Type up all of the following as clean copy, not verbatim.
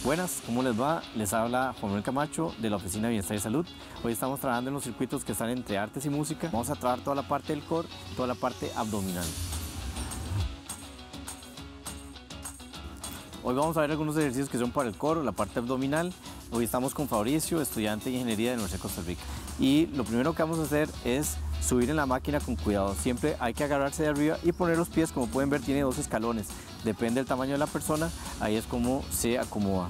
Buenas, ¿cómo les va? Les habla Juan Manuel Camacho de la Oficina de Bienestar y Salud. Hoy estamos trabajando en los circuitos que están entre artes y música. Vamos a trabajar toda la parte del core, toda la parte abdominal. Hoy vamos a ver algunos ejercicios que son para el core, la parte abdominal. Hoy estamos con Fabricio, estudiante de Ingeniería de la Universidad de Costa Rica. Y lo primero que vamos a hacer es subir en la máquina con cuidado. Siempre hay que agarrarse de arriba y poner los pies, como pueden ver, tiene 2 escalones. Depende del tamaño de la persona, ahí es como se acomoda.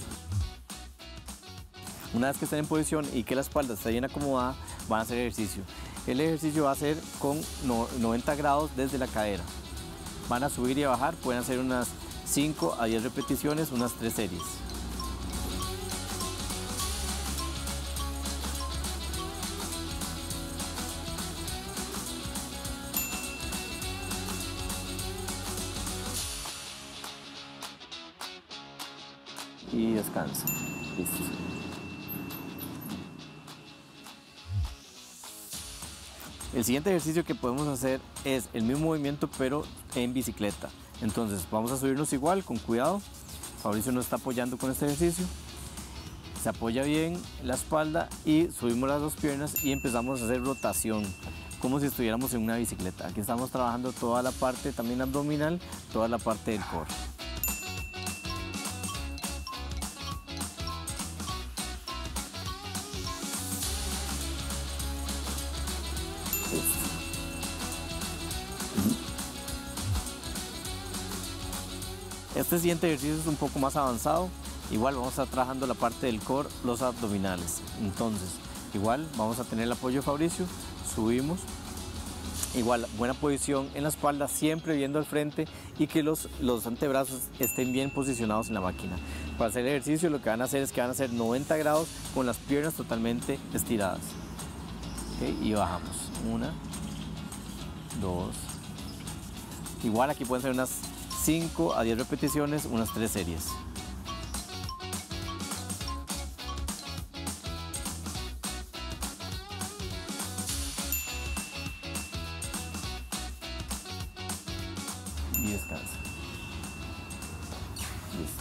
Una vez que estén en posición y que la espalda está bien acomodada, van a hacer ejercicio. El ejercicio va a ser con 90 grados desde la cadera. Van a subir y a bajar, pueden hacer unas 5 a 10 repeticiones, unas 3 series. Y descansa. Listo. El siguiente ejercicio que podemos hacer es el mismo movimiento pero en bicicleta. Entonces vamos a subirnos igual, con cuidado. Fabricio nos está apoyando con este ejercicio. Se apoya bien la espalda y subimos las 2 piernas y empezamos a hacer rotación, como si estuviéramos en una bicicleta. Aquí estamos trabajando toda la parte también abdominal, toda la parte del core. Este siguiente ejercicio es un poco más avanzado. Igual vamos a estar trabajando la parte del core, los abdominales. Entonces, igual vamos a tener el apoyo de Fabricio, subimos. Igual, buena posición en la espalda, siempre viendo al frente y que los antebrazos estén bien posicionados en la máquina. Para hacer el ejercicio lo que van a hacer es que van a hacer 90 grados con las piernas totalmente estiradas. ¿Okay? Y bajamos. 1, 2. Igual aquí pueden ser unas 5 a 10 repeticiones, unas 3 series. Y descansa. Listo.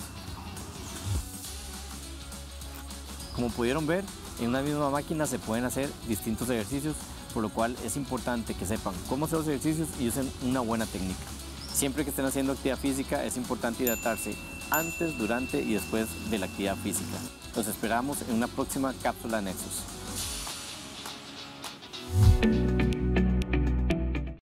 Como pudieron ver, en una misma máquina se pueden hacer distintos ejercicios, por lo cual es importante que sepan cómo hacer los ejercicios y usen una buena técnica. Siempre que estén haciendo actividad física es importante hidratarse antes, durante y después de la actividad física. Los esperamos en una próxima cápsula Nexus.